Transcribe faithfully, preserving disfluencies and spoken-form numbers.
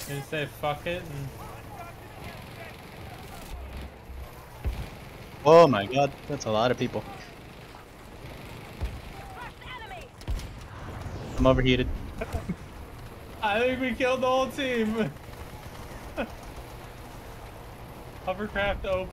And say fuck it and... Oh my god, that's a lot of people. I'm overheated. I think we killed the whole team. Hovercraft open.